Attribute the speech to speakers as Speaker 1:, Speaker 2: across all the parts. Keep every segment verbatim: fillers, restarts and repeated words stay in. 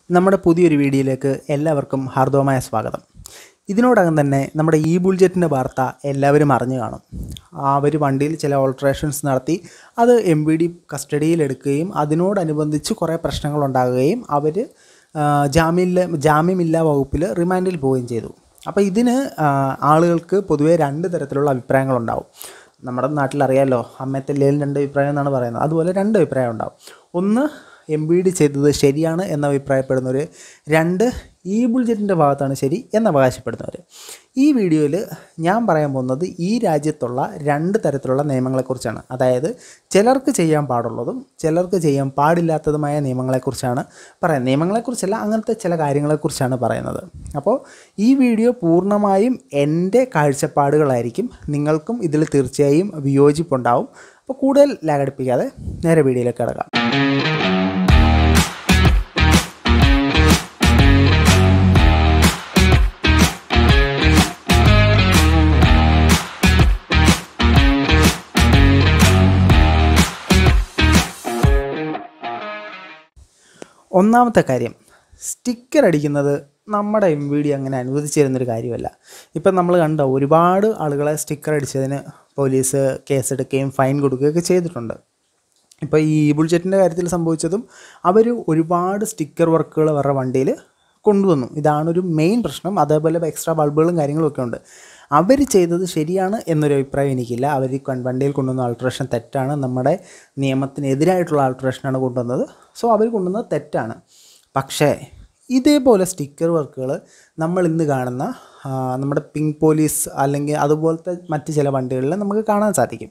Speaker 1: നമ്മുടെ പുതിയൊരു വീഡിയോയിലേക്ക് എല്ലാവർക്കും ഹാർദവമായ സ്വാഗതം. ഇതിനോടകം തന്നെ നമ്മുടെ ഈ ബുൾജെറ്റിൻ്റെ വാർത്ത എല്ലാവരും അറിഞ്ഞു കാണും. അവർ വണ്ടിയിൽ ചില ഓൾട്ടറേഷൻസ് നടത്തി അത് എം വി ഡി കസ്റ്റഡിയിലെടുക്കുകയും അതിനോടനുബന്ധിച്ച് കുറേ പ്രശ്നങ്ങളുണ്ടാകുകയും അവർ ജാമ്യമില്ല ജാമ്യമില്ലാ വകുപ്പിൽ റിമാൻഡിൽ പോവുകയും ചെയ്തു. അപ്പോൾ ഇതിന് ആളുകൾക്ക് പൊതുവേ രണ്ട് തരത്തിലുള്ള അഭിപ്രായങ്ങളുണ്ടാവും. നമ്മുടെ നാട്ടിലറിയാമല്ലോ, അമ്മയത്തല്ലേലും രണ്ട് അഭിപ്രായം എന്നാണ് പറയുന്നത്. അതുപോലെ രണ്ട് അഭിപ്രായം ഉണ്ടാവും. ഒന്ന്, എം വി ഡി ചെയ്തത് ശരിയാണ് എന്ന് അഭിപ്രായപ്പെടുന്നവർ. രണ്ട്, ഈ ബുൾജെറ്റിൻ്റെ ഭാഗത്താണ് ശരി എന്ന് അവകാശപ്പെടുന്നവർ. ഈ വീഡിയോയിൽ ഞാൻ പറയാൻ പോകുന്നത് ഈ രാജ്യത്തുള്ള രണ്ട് തരത്തിലുള്ള നിയമങ്ങളെക്കുറിച്ചാണ്. അതായത് ചിലർക്ക് ചെയ്യാൻ പാടുള്ളതും ചിലർക്ക് ചെയ്യാൻ പാടില്ലാത്തതുമായ നിയമങ്ങളെക്കുറിച്ചാണ് പറയുന്നത്. നിയമങ്ങളെക്കുറിച്ചല്ല, അങ്ങനത്തെ ചില കാര്യങ്ങളെക്കുറിച്ചാണ് പറയുന്നത്. അപ്പോൾ ഈ വീഡിയോ പൂർണ്ണമായും എൻ്റെ കാഴ്ചപ്പാടുകളായിരിക്കും. നിങ്ങൾക്കും ഇതിൽ തീർച്ചയായും വിയോജിപ്പുണ്ടാവും. അപ്പോൾ കൂടുതൽ ലാഗടിപ്പിക്കാതെ നേരെ വീഡിയോയിലേക്ക് കിടക്കാം. ഒന്നാമത്തെ കാര്യം, സ്റ്റിക്കർ അടിക്കുന്നത് നമ്മുടെ എം വി ഡി അങ്ങനെ അനുവദിച്ചു തരുന്നൊരു കാര്യമല്ല. ഇപ്പം നമ്മൾ കണ്ട ഒരുപാട് ആളുകളെ സ്റ്റിക്കർ അടിച്ചതിന് പോലീസ് കേസെടുക്കുകയും ഫൈൻ കൊടുക്കുകയൊക്കെ ചെയ്തിട്ടുണ്ട്. ഇപ്പോൾ ഈ ബുൾജെറ്റിൻ്റെ കാര്യത്തിൽ സംഭവിച്ചതും അവർ ഒരുപാട് സ്റ്റിക്കർ വർക്കുകൾ അവരുടെ വണ്ടിയിൽ കൊണ്ടുവന്നു. ഇതാണൊരു മെയിൻ പ്രശ്നം. അതേപോലെ എക്സ്ട്രാ ബൾബുകളും കാര്യങ്ങളും ഒക്കെ ഉണ്ട്. അവർ ചെയ്തത് ശരിയാണ് എന്നൊരു അഭിപ്രായം എനിക്കില്ല. അവർ വണ്ടിയിൽ കൊണ്ടുവന്ന ആൾട്ടറേഷൻ തെറ്റാണ്, നമ്മുടെ നിയമത്തിനെതിരായിട്ടുള്ള ആൾട്ടറേഷനാണ് കൊണ്ടുവന്നത്. സോ അവർ കൊണ്ടുവന്നത് തെറ്റാണ്. പക്ഷേ ഇതേപോലെ സ്റ്റിക്കർ വർക്കുകൾ നമ്മൾ ഇന്ന് കാണുന്ന നമ്മുടെ പിങ്ക് പോലീസ് അല്ലെങ്കിൽ അതുപോലത്തെ മറ്റ് ചില വണ്ടികളിൽ നമുക്ക് കാണാൻ സാധിക്കും.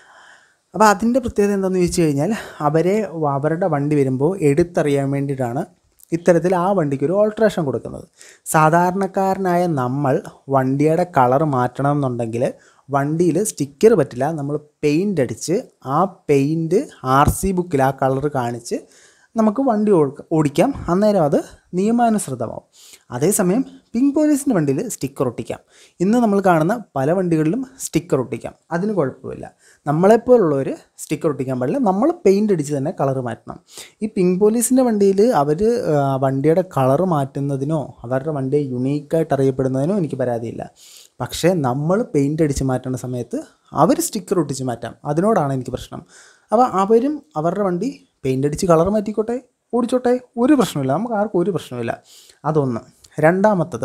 Speaker 1: അപ്പോൾ അതിൻ്റെ പ്രത്യേകത എന്താണെന്ന് ചോദിച്ചു കഴിഞ്ഞാൽ, അവരെ അവരുടെ വണ്ടി വരുമ്പോൾ എടുത്തറിയാൻ വേണ്ടിയിട്ടാണ് ഇത്തരത്തിൽ ആ വണ്ടിക്ക് ഒരു ഓൾട്ടറേഷൻ കൊടുക്കുന്നത്. സാധാരണക്കാരനായ നമ്മൾ വണ്ടിയുടെ കളർ മാറ്റണം എന്നുണ്ടെങ്കിൽ വണ്ടിയിൽ സ്റ്റിക്കർ പറ്റില്ല. നമ്മൾ പെയിൻ്റ് അടിച്ച് ആ പെയിൻറ്റ് ആർ സി ബുക്കിൽ ആ കളർ കാണിച്ച് നമുക്ക് വണ്ടി ഓടിക്കാം. അന്നേരം അത് നിയമാനുസൃതമാവും. അതേസമയം പിങ്ക് പോലീസിൻ്റെ വണ്ടിയിൽ സ്റ്റിക്കർ ഒട്ടിക്കാം. ഇന്ന് നമ്മൾ കാണുന്ന പല വണ്ടികളിലും സ്റ്റിക്കർ ഒട്ടിക്കാം. അതിന് കുഴപ്പമില്ല. നമ്മളെപ്പോലുള്ളവർ സ്റ്റിക്കർ ഒട്ടിക്കാൻ പാടില്ല. നമ്മൾ പെയിൻ്റ് അടിച്ച് തന്നെ കളർ മാറ്റണം. ഈ പിങ്ക് പോലീസിൻ്റെ വണ്ടിയിൽ അവർ വണ്ടിയുടെ കളർ മാറ്റുന്നതിനോ അവരുടെ വണ്ടിയെ യുണീക്കായിട്ട് അറിയപ്പെടുന്നതിനോ എനിക്ക് പരാതിയില്ല. പക്ഷേ നമ്മൾ പെയിൻ്റ് അടിച്ച് മാറ്റുന്ന സമയത്ത് അവർ സ്റ്റിക്കർ ഒട്ടിച്ച് മാറ്റാം. അതിനോടാണ് എനിക്ക് പ്രശ്നം. അപ്പോൾ അവരും അവരുടെ വണ്ടി പെയിൻ്റ് അടിച്ച് കളർ മാറ്റിക്കോട്ടെ, ഓടിച്ചോട്ടെ, ഒരു പ്രശ്നമില്ല. നമുക്ക് ആർക്കും ഒരു പ്രശ്നമില്ല. അതൊന്ന്. രണ്ടാമത്തത്,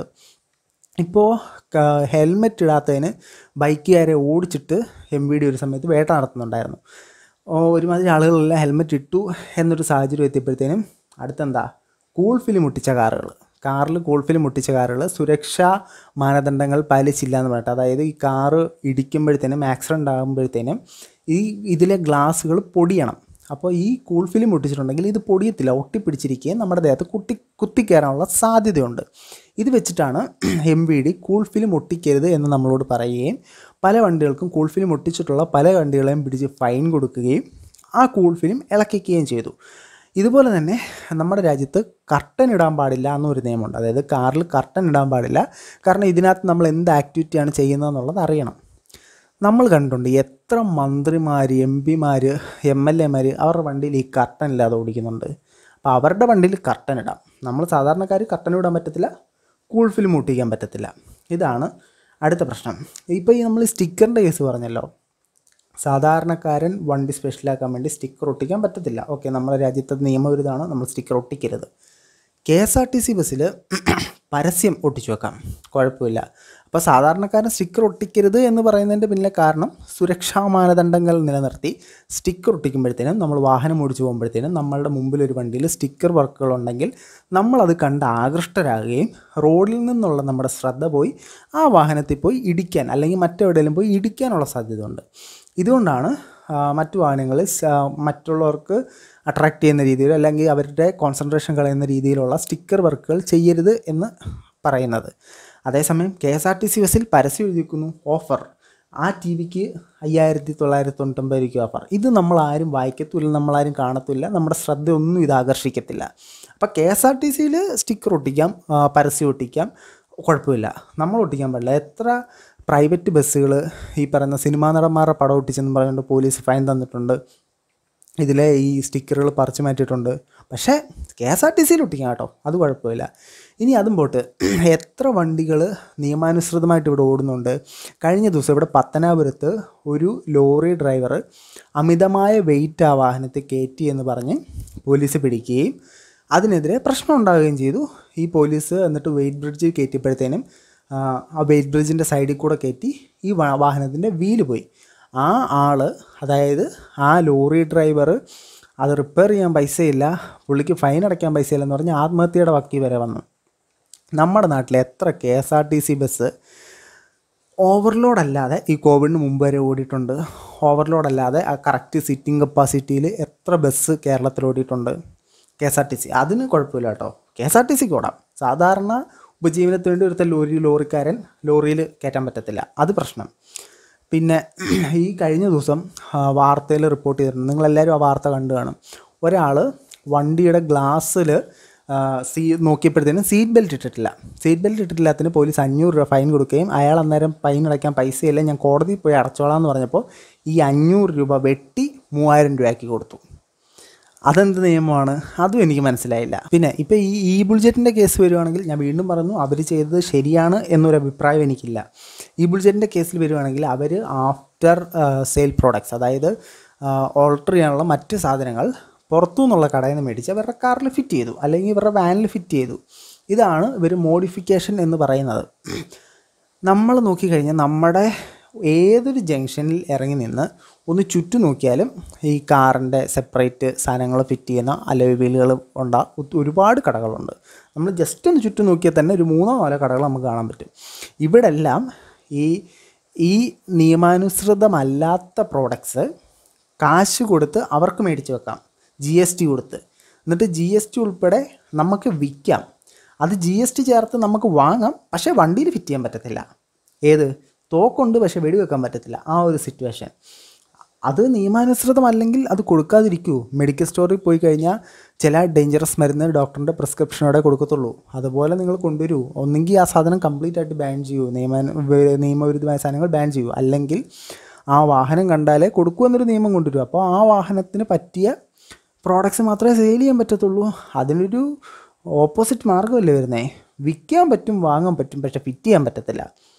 Speaker 1: ഇപ്പോൾ ഹെൽമെറ്റ് ഇടാത്തതിന് ബൈക്കുകാരെ ഓടിച്ചിട്ട് എം വി ഡി ഒരു സമയത്ത് വേട്ട നടത്തുന്നുണ്ടായിരുന്നു. ഒരുമാതിരി ആളുകളെല്ലാം ഹെൽമെറ്റ് ഇട്ടു എന്നൊരു സാഹചര്യം എത്തിയപ്പോഴത്തേനും അടുത്തെന്താ, കൂൾ ഫിലിം ഒട്ടിച്ച കാറുകൾ കാറിൽ കൂൾ ഫിലിം ഒട്ടിച്ച കാറുകൾ സുരക്ഷാ മാനദണ്ഡങ്ങൾ പാലിച്ചില്ല എന്ന് പറഞ്ഞിട്ട്, അതായത് ഈ കാറ് ഇടിക്കുമ്പോഴത്തേനും ആക്സിഡൻ്റ് ആകുമ്പോഴത്തേനും ഈ ഇതിലെ ഗ്ലാസ്സുകൾ പൊടിയണം. അപ്പോൾ ഈ കൂൾ ഫിലിം ഒട്ടിച്ചിട്ടുണ്ടെങ്കിൽ ഇത് പൊടിയത്തില്ല, ഒട്ടിപ്പിടിച്ചിരിക്കുകയും നമ്മുടെ ദേഹത്ത് കുത്തി കുത്തിക്കയറാനുള്ള സാധ്യതയുണ്ട്. ഇത് വെച്ചിട്ടാണ് M V D cool film ഒട്ടിക്കരുത് എന്ന് നമ്മളോട് പറയുകയും പല വണ്ടികൾക്കും കൂൾ ഫിലിം ഒട്ടിച്ചിട്ടുള്ള പല വണ്ടികളെയും പിടിച്ച് ഫൈൻ കൊടുക്കുകയും ആ കൂൾ ഫിലിം ഇളക്കിക്കുകയും ചെയ്തു. ഇതുപോലെ തന്നെ നമ്മുടെ രാജ്യത്ത് കർട്ടൻ ഇടാൻ പാടില്ല എന്നൊരു നിയമമുണ്ട്. അതായത് കാറിൽ കർട്ടൻ ഇടാൻ പാടില്ല. കാരണം ഇതിനകത്ത് നമ്മൾ എന്ത് ആക്ടിവിറ്റിയാണ് ചെയ്യുന്നതെന്നുള്ളത് അറിയണം. നമ്മൾ കണ്ടിട്ടുണ്ട് എത്ര മന്ത്രിമാർ, എം പിമാർ, എം എൽ എമാർ അവരുടെ വണ്ടിയിൽ ഈ കർട്ടൻ ഇല്ലാതെ ഓടിക്കുന്നുണ്ട്. അപ്പോൾ അവരുടെ വണ്ടിയിൽ കർട്ടൻ ഇടാം. നമ്മൾ സാധാരണക്കാർ കർട്ടൻ ഇടാൻ പറ്റത്തില്ല, കൂൾ ഫിലിം ഒട്ടിക്കാൻ പറ്റത്തില്ല. ഇതാണ് അടുത്ത പ്രശ്നം. ഇപ്പോൾ ഈ നമ്മൾ സ്റ്റിക്കറിൻ്റെ കേസ് പറഞ്ഞല്ലോ, സാധാരണക്കാരൻ വണ്ടി സ്പെഷ്യലാക്കാൻ വേണ്ടി സ്റ്റിക്കർ ഒട്ടിക്കാൻ പറ്റത്തില്ല. ഓക്കെ, നമ്മുടെ രാജ്യത്തെ നിയമവിരുദ്ധമാണ്, നമ്മൾ സ്റ്റിക്കർ ഒട്ടിക്കരുത്. K S R T C ബസ്സിൽ പരസ്യം ഒട്ടിച്ചു വെക്കാം, കുഴപ്പമില്ല. അപ്പോൾ സാധാരണക്കാരൻ സ്റ്റിക്കർ ഒട്ടിക്കരുത് എന്ന് പറയുന്നതിൻ്റെ പിന്നിലെ കാരണം സുരക്ഷാ മാനദണ്ഡങ്ങൾ നിലനിർത്തി സ്റ്റിക്കർ ഒട്ടിക്കുമ്പോഴത്തേനും നമ്മൾ വാഹനം ഓടിച്ചു പോകുമ്പോഴത്തേനും നമ്മളുടെ മുമ്പിലൊരു വണ്ടിയിൽ സ്റ്റിക്കർ വർക്കുകളുണ്ടെങ്കിൽ നമ്മളത് കണ്ട് ആകൃഷ്ടരാകുകയും റോഡിൽ നിന്നുള്ള നമ്മുടെ ശ്രദ്ധ പോയി ആ വാഹനത്തിൽ പോയി ഇടിക്കാൻ അല്ലെങ്കിൽ മറ്റെവിടെയെങ്കിലും പോയി ഇടിക്കാനുള്ള സാധ്യതയുണ്ട്. ഇതുകൊണ്ടാണ് മറ്റു വാഹനങ്ങളിൽ മറ്റുള്ളവർക്ക് അട്രാക്റ്റ് ചെയ്യുന്ന രീതിയിൽ അല്ലെങ്കിൽ അവരുടെ കോൺസെൻട്രേഷൻ കളയുന്ന രീതിയിലുള്ള സ്റ്റിക്കർ വർക്കുകൾ ചെയ്യരുത് എന്ന് പറയുന്നത്. അതേസമയം K S R T C ബസ്സിൽ പരസ്യം എഴുതിയിരിക്കുന്നു ഓഫർ, ആ ടി വിക്ക് അയ്യായിരത്തി തൊള്ളായിരത്തി തൊണ്ണൂറ്റൊമ്പത് രൂപയ്ക്ക് ഓഫർ. ഇത് നമ്മളാരും വായിക്കത്തില്ല, നമ്മളാരും കാണത്തില്ല, നമ്മുടെ ശ്രദ്ധയൊന്നും ഇത് ആകർഷിക്കത്തില്ല. അപ്പോൾ കെ എസ് ആർ ടി സിയിൽ സ്റ്റിക്കർ ഒട്ടിക്കാം, പരസ്യം ഒട്ടിക്കാം, കുഴപ്പമില്ല. നമ്മൾ ഒട്ടിക്കാൻ പാടില്ല. എത്ര പ്രൈവറ്റ് ബസ്സുകൾ ഈ പറയുന്ന സിനിമാ നടന്മാരുടെ പടം ഒട്ടിച്ചെന്ന് പറഞ്ഞുകൊണ്ട് പോലീസ് ഫൈൻ തന്നിട്ടുണ്ട്. ഇതിലെ ഈ സ്റ്റിക്കറുകൾ പറിച്ചു മാറ്റിയിട്ടുണ്ട്. പക്ഷേ കെ എസ് ആർ ടി സിയിൽ ഒട്ടിക്കാം കേട്ടോ, അത് കുഴപ്പമില്ല. ഇനി അതും പോട്ട്, എത്ര വണ്ടികൾ നിയമാനുസൃതമായിട്ട് ഇവിടെ ഓടുന്നുണ്ട്. കഴിഞ്ഞ ദിവസം ഇവിടെ പത്തനാപുരത്ത് ഒരു ലോറി ഡ്രൈവർ അമിതമായ വെയിറ്റ് ആ വാഹനത്തിൽ കയറ്റി എന്ന് പറഞ്ഞ് പോലീസ് പിടിക്കുകയും അതിനെതിരെ പ്രശ്നം ഉണ്ടാവുകയും ചെയ്തു. ഈ പോലീസ് എന്നിട്ട് വെയിറ്റ് ബ്രിഡ്ജിൽ കയറ്റിയപ്പോഴത്തേനും ആ വെയിറ്റ് ബ്രിഡ്ജിൻ്റെ സൈഡിൽ കൂടെ കയറ്റി ഈ വാഹനത്തിൻ്റെ വീല് പോയി. ആ ആൾ, അതായത് ആ ലോറി ഡ്രൈവർ, അത് റിപ്പയർ ചെയ്യാൻ പൈസയില്ല, പുള്ളിക്ക് ഫൈൻ അടയ്ക്കാൻ പൈസയില്ലെന്ന് പറഞ്ഞ് ആത്മഹത്യയുടെ വക്കി വരെ വന്നു. നമ്മുടെ നാട്ടിലെ എത്ര K S R T C bus overload അല്ലാതെ ഈ കോവിഡിന് മുമ്പ് വരെ ഓടിയിട്ടുണ്ട്. ഓവർലോഡ് അല്ലാതെ ആ കറക്റ്റ് സിറ്റിംഗ് കപ്പാസിറ്റിയിൽ എത്ര ബസ് കേരളത്തിൽ ഓടിയിട്ടുണ്ട് K S R T C. അതിന് കുഴപ്പമില്ല കേട്ടോ, കെ എസ് ആർ ടി സിക്ക് ഓടാം. സാധാരണ ഉപജീവനത്തിന് വേണ്ടി ഒരുത്ത ലോറി ലോറിക്കാരൻ ലോറിയിൽ കയറ്റാൻ പറ്റത്തില്ല, അത് പ്രശ്നം. പിന്നെ ഈ കഴിഞ്ഞ ദിവസം വാർത്തയിൽ റിപ്പോർട്ട് ചെയ്തിട്ടുണ്ട്, നിങ്ങളെല്ലാവരും ആ വാർത്ത കണ്ടു കാണും. ഒരാൾ വണ്ടിയുടെ ഗ്ലാസ്സിൽ സീ നോക്കിയപ്പോഴത്തേനും സീറ്റ് ബെൽറ്റ് ഇട്ടിട്ടില്ല. സീറ്റ് ബെൽറ്റ് ഇട്ടിട്ടില്ലാത്തതിന് പോലീസ് അഞ്ഞൂറ് രൂപ ഫൈൻ കൊടുക്കുകയും അയാൾ അന്നേരം ഫൈൻ അടയ്ക്കാൻ പൈസയില്ല, ഞാൻ കോടതിയിൽ പോയി അടച്ചോളാം എന്ന് പറഞ്ഞപ്പോൾ ഈ അഞ്ഞൂറ് രൂപ വെട്ടി മൂവായിരം രൂപയാക്കി കൊടുത്തു. അതെന്ത് നിയമമാണ്, അതും എനിക്ക് മനസ്സിലായില്ല. പിന്നെ ഇപ്പോൾ ഈ ഈ ബുൾജറ്റിൻ്റെ കേസ് വരുവാണെങ്കിൽ ഞാൻ വീണ്ടും പറഞ്ഞു, അവർ ചെയ്തത് ശരിയാണ് എന്നൊരു അഭിപ്രായം എനിക്കില്ല. ഈ ബുൾജറ്റിൻ്റെ കേസിൽ വരുവാണെങ്കിൽ അവർ ആഫ്റ്റർ സെയിൽ പ്രോഡക്ട്സ്, അതായത് ഓൾട്ടർ ചെയ്യാനുള്ള മറ്റ് സാധനങ്ങൾ പുറത്തു നിന്നുള്ള കടയിൽ നിന്ന് മേടിച്ച് അവരുടെ കാറിൽ ഫിറ്റ് ചെയ്തു, അല്ലെങ്കിൽ ഇവരുടെ വാനിൽ ഫിറ്റ് ചെയ്തു. ഇതാണ് ഇവർ മോഡിഫിക്കേഷൻ എന്ന് പറയുന്നത്. നമ്മൾ നോക്കിക്കഴിഞ്ഞാൽ നമ്മുടെ ഏതൊരു ജംഗ്ഷനിൽ ഇറങ്ങി നിന്ന് ഒന്ന് ചുറ്റും നോക്കിയാലും ഈ കാറിൻ്റെ സെപ്പറേറ്റ് സാധനങ്ങൾ ഫിറ്റ് ചെയ്യുന്ന അലോയ് വീലുകൾ ഉണ്ടാ ഒരുപാട് കടകളുണ്ട്. നമ്മൾ ജസ്റ്റ് ഒന്ന് ചുറ്റും നോക്കിയാൽ തന്നെ ഒരു മൂന്നോ നാലോ കടകൾ നമുക്ക് കാണാൻ പറ്റും. ഇവിടെ എല്ലാം ഈ ഈ നിയമാനുസൃതമല്ലാത്ത പ്രോഡക്ട്സ് കാശ് കൊടുത്ത് അവർക്ക് മേടിച്ച് വെക്കാം, ജി എസ് ടി കൊടുത്ത്. എന്നിട്ട് ജി എസ് ടി ഉൾപ്പെടെ നമുക്ക് വിൽക്കാം. അത് ജി എസ് ടി ചേർത്ത് നമുക്ക് വാങ്ങാം, പക്ഷേ വണ്ടിയിൽ ഫിറ്റ് ചെയ്യാൻ പറ്റത്തില്ല. ഏത് തോക്കുണ്ട് പക്ഷേ വെടിവെക്കാൻ പറ്റത്തില്ല, ആ ഒരു സിറ്റുവേഷൻ. അത് നിയമാനുസൃതമല്ലെങ്കിൽ അത് കൊടുക്കാതിരിക്കൂ. മെഡിക്കൽ സ്റ്റോറിൽ പോയി കഴിഞ്ഞാൽ ചില ഡേഞ്ചറസ് മരുന്ന് ഡോക്ടറിൻ്റെ പ്രിസ്ക്രിപ്ഷനോടെ കൊടുക്കത്തുള്ളൂ. അതുപോലെ നിങ്ങൾ കൊണ്ടുവരൂ. ഒന്നെങ്കിൽ ആ സാധനം കംപ്ലീറ്റ് ആയിട്ട് ബാൻ ചെയ്യൂ, നിയമ നിയമവിരുദ്ധമായ സാധനങ്ങൾ ബാൻ ചെയ്യൂ. അല്ലെങ്കിൽ ആ വാഹനം കണ്ടാലേ കൊടുക്കൂ എന്നൊരു നിയമം കൊണ്ടുവരൂ. അപ്പോൾ ആ വാഹനത്തിന് പറ്റിയ പ്രോഡക്ട്സ് മാത്രമേ സെയിൽ ചെയ്യാൻ പറ്റത്തുള്ളൂ. അതിനൊരു ഓപ്പോസിറ്റ് മാർഗ്ഗമല്ലേ വരുന്നത്. വിൽക്കാൻ പറ്റും, വാങ്ങാൻ പറ്റും, പക്ഷേ ഫിറ്റ് ചെയ്യാൻ പറ്റത്തില്ല.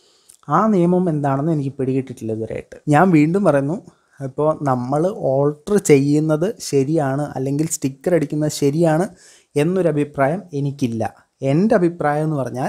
Speaker 1: ആ നിയമം എന്താണെന്ന് എനിക്ക് പിടികിട്ടിട്ടില്ല ഇതുവരെയായിട്ട്. ഞാൻ വീണ്ടും പറയുന്നു, ഇപ്പോൾ നമ്മൾ ഓൾട്ടർ ചെയ്യുന്നത് ശരിയാണ് അല്ലെങ്കിൽ സ്റ്റിക്കർ അടിക്കുന്നത് ശരിയാണ് എന്നൊരു അഭിപ്രായം എനിക്കില്ല. എൻ്റെ അഭിപ്രായം എന്ന് പറഞ്ഞാൽ,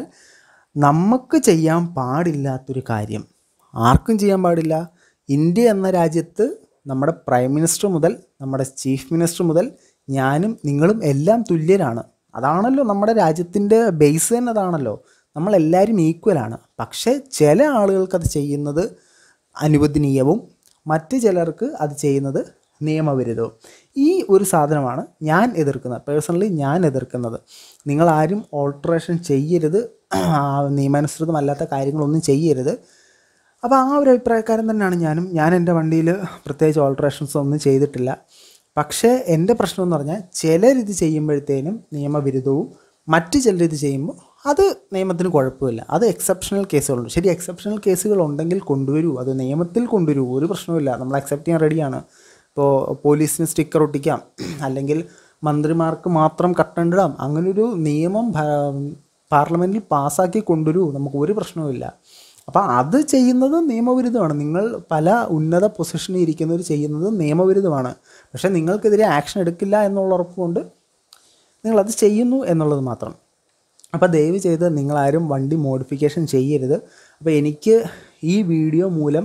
Speaker 1: നമുക്ക് ചെയ്യാൻ പാടില്ലാത്തൊരു കാര്യം ആർക്കും ചെയ്യാൻ പാടില്ല. ഇന്ത്യ എന്ന രാജ്യത്ത് നമ്മുടെ പ്രൈം മിനിസ്റ്റർ മുതൽ നമ്മുടെ ചീഫ് മിനിസ്റ്റർ മുതൽ ഞാനും നിങ്ങളും എല്ലാം തുല്യരാണ്. അതാണല്ലോ നമ്മുടെ രാജ്യത്തിൻ്റെ ബേസ് തന്നെ, അതാണല്ലോ. നമ്മളെല്ലാവരും ഈക്വലാണ്. പക്ഷേ ചില ആളുകൾക്കത് ചെയ്യുന്നത് അനുവദനീയവും മറ്റ് ചിലർക്ക് അത് ചെയ്യുന്നത് നിയമവിരുദ്ധവും. ഈ ഒരു സാധനമാണ് ഞാൻ എതിർക്കുന്നത്. പേഴ്സണലി ഞാൻ എതിർക്കുന്നത്. നിങ്ങളാരും ഓൾട്ടറേഷൻ ചെയ്യരുത്, നിയമാനുസൃതമല്ലാത്ത കാര്യങ്ങളൊന്നും ചെയ്യരുത്. അപ്പോൾ ആ ഒരു അഭിപ്രായക്കാരൻ തന്നെയാണ് ഞാനും. ഞാൻ എൻ്റെ വണ്ടിയിൽ പ്രത്യേകിച്ച് ഓൾട്ടറേഷൻസ് ഒന്നും ചെയ്തിട്ടില്ല. പക്ഷേ എൻ്റെ പ്രശ്നം എന്ന് പറഞ്ഞാൽ, ചിലരിത് ചെയ്യുമ്പോഴത്തേനും നിയമവിരുദ്ധവും മറ്റ് ചിലരിത് ചെയ്യുമ്പോൾ അത് നിയമത്തിന് കുഴപ്പമില്ല. അത് എക്സെപ്ഷണൽ കേസുകളുണ്ട്. ശരി, എക്സെപ്ഷണൽ കേസുകൾ ഉണ്ടെങ്കിൽ കൊണ്ടുവരൂ, അത് നിയമത്തിൽ കൊണ്ടുവരൂ, ഒരു പ്രശ്നവുമില്ല. നമ്മൾ അക്സെപ്റ്റ് ചെയ്യാൻ റെഡിയാണ്. ഇപ്പോൾ പോലീസിന് സ്റ്റിക്കർ ഒട്ടിക്കാം, അല്ലെങ്കിൽ മന്ത്രിമാർക്ക് മാത്രം കട്ടണ്ടിടാം, അങ്ങനൊരു നിയമം പാർലമെൻറ്റിൽ പാസ്സാക്കി കൊണ്ടുവരൂ, നമുക്ക് ഒരു പ്രശ്നവുമില്ല. അപ്പോൾ അത് ചെയ്യുന്നത് നിയമവിരുദ്ധമാണ്. നിങ്ങൾ പല ഉന്നത പൊസിഷനിൽ ഇരിക്കുന്നവർ ചെയ്യുന്നത് നിയമവിരുദ്ധമാണ്. പക്ഷേ നിങ്ങൾക്കെതിരെ ആക്ഷൻ എടുക്കില്ല എന്നുള്ള ഉറപ്പുകൊണ്ട് നിങ്ങളത് ചെയ്യുന്നു എന്നുള്ളത് മാത്രം. അപ്പോൾ ദയവ് ചെയ്ത് നിങ്ങളാരും വണ്ടി മോഡിഫിക്കേഷൻ ചെയ്യരുത്. അപ്പോൾ എനിക്ക് ഈ വീഡിയോ മൂലം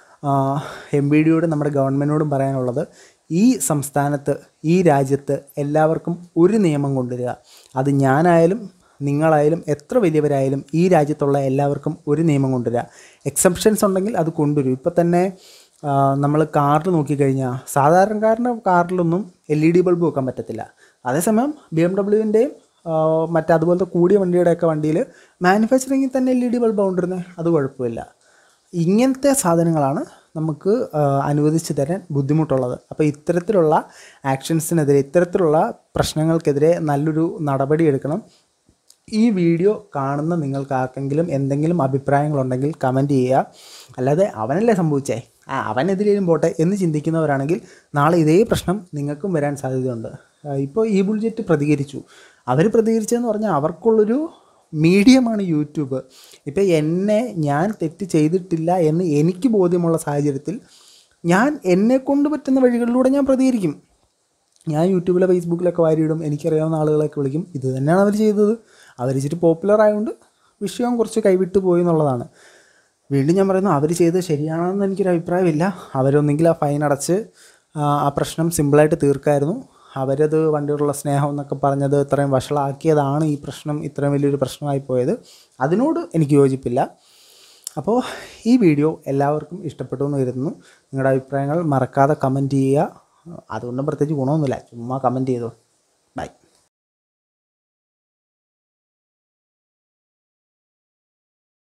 Speaker 1: എം ബി ഡിയോടും നമ്മുടെ ഗവൺമെൻറ്റിനോടും പറയാനുള്ളത്, ഈ സംസ്ഥാനത്ത് ഈ രാജ്യത്ത് എല്ലാവർക്കും ഒരു നിയമം കൊണ്ടുവരിക. അത് ഞാനായാലും നിങ്ങളായാലും എത്ര വലിയവരായാലും ഈ രാജ്യത്തുള്ള എല്ലാവർക്കും ഒരു നിയമം കൊണ്ടുവരിക. എക്സെപ്ഷൻസ് ഉണ്ടെങ്കിൽ അത് കൊണ്ടുവരും. ഇപ്പോൾ തന്നെ നമ്മൾ കാറിൽ നോക്കിക്കഴിഞ്ഞാൽ സാധാരണക്കാരൻ്റെ കാറിലൊന്നും എൽ ഇ ഡി ബൾബ് വെക്കാൻ പറ്റത്തില്ല. അതേസമയം ബി എം ഡബ്ല്യുവിൻ്റെയും മറ്റതുപോലത്തെ കൂടിയ വണ്ടിയുടെയൊക്കെ വണ്ടിയിൽ മാനുഫാക്ചറിങ്ങിൽ തന്നെ എൽ ഇ ഡി ബൾബ് കൊണ്ടിരുന്നത്, അത് കുഴപ്പമില്ല. ഇങ്ങനത്തെ സാധനങ്ങളാണ് നമുക്ക് അനുവദിച്ച് തരാൻ ബുദ്ധിമുട്ടുള്ളത്. അപ്പോൾ ഇത്തരത്തിലുള്ള ആക്ഷൻസിനെതിരെ, ഇത്തരത്തിലുള്ള പ്രശ്നങ്ങൾക്കെതിരെ നല്ലൊരു നടപടി എടുക്കണം. ഈ വീഡിയോ കാണുന്ന നിങ്ങൾക്ക് ആർക്കെങ്കിലും എന്തെങ്കിലും അഭിപ്രായങ്ങളുണ്ടെങ്കിൽ കമൻറ്റ് ചെയ്യുക. അല്ലാതെ അവനല്ലേ സംഭവിച്ചേ, ആ അവനെതിരേലും പോട്ടെ എന്ന് ചിന്തിക്കുന്നവരാണെങ്കിൽ നാളെ ഇതേ പ്രശ്നം നിങ്ങൾക്കും വരാൻ സാധ്യതയുണ്ട്. ഇപ്പോൾ ഈ ബുൾജെറ്റ് പ്രതികരിച്ചു. അവർ പ്രതികരിച്ചതെന്ന് പറഞ്ഞാൽ അവർക്കുള്ളൊരു മീഡിയമാണ് യൂട്യൂബ്. ഇപ്പോൾ എന്നെ ഞാൻ തെറ്റ് ചെയ്തിട്ടില്ല എന്ന് എനിക്ക് ബോധ്യമുള്ള സാഹചര്യത്തിൽ ഞാൻ എന്നെക്കൊണ്ട് പറ്റുന്ന വഴികളിലൂടെ ഞാൻ പ്രതികരിക്കും. ഞാൻ യൂട്യൂബിലെ ഫേസ്ബുക്കിലൊക്കെ വാരിയിടും, എനിക്കറിയാവുന്ന ആളുകളൊക്കെ വിളിക്കും. ഇത് തന്നെയാണ് അവർ ചെയ്തത്. അവർ ഇച്ചിരി പോപ്പുലർ ആയതുകൊണ്ട് വിഷയം കുറച്ച് കൈവിട്ട് പോയി എന്നുള്ളതാണ്. വീണ്ടും ഞാൻ പറയുന്നു, അവർ ചെയ്തത് ശരിയാണെന്ന് എനിക്കൊരു അഭിപ്രായമില്ല. അവരൊന്നെങ്കിൽ ആ ഫൈൻ അടച്ച് ആ പ്രശ്നം സിമ്പിളായിട്ട് തീർക്കായിരുന്നു. അവരത് വണ്ടിയോടുള്ള സ്നേഹം എന്നൊക്കെ പറഞ്ഞത് ഇത്രയും വഷളാക്കിയതാണ് ഈ പ്രശ്നം ഇത്രയും വലിയൊരു പ്രശ്നമായി പോയത്. അതിനോട് എനിക്ക് യോജിപ്പില്ല. അപ്പോൾ ഈ വീഡിയോ എല്ലാവർക്കും ഇഷ്ടപ്പെട്ടു എന്ന് കരുതുന്നു. നിങ്ങളുടെ അഭിപ്രായങ്ങൾ മറക്കാതെ കമൻറ്റ് ചെയ്യുക. അതുകൊണ്ടും പ്രത്യേകിച്ച് ഗുണമൊന്നുമില്ല, ചുമ്മാ കമൻറ്റ് ചെയ്തോ.